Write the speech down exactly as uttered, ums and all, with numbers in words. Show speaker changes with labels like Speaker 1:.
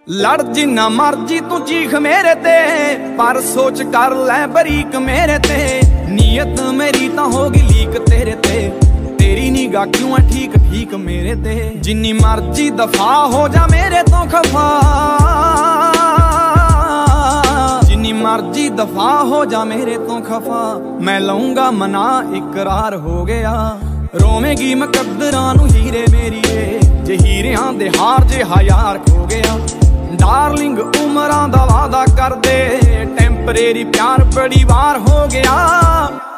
Speaker 1: लड़ जिन्ना मर्जी तू चीख मेरे ते, पर सोच कर ले बरीक मेरे ते। नीयत मेरी तां होगी लीक तेरे ते, तेरी निगाह क्यों है ठीक ठीक मेरे ते। जिन्नी मर्जी दफा हो जा मेरे तो खफा, जिन्नी मर्जी दफा हो जा मेरे तो खफा। मैं लऊंगा मना इकरार हो गया, रोवेगी मुकद्दरां नूं हीरे मेरीए। जे हीरियां दे हार जे यार खो गया, डार्लिंग उमरां दा वादा कर दे। टेंपरेरी प्यार बड़ी बार हो गया।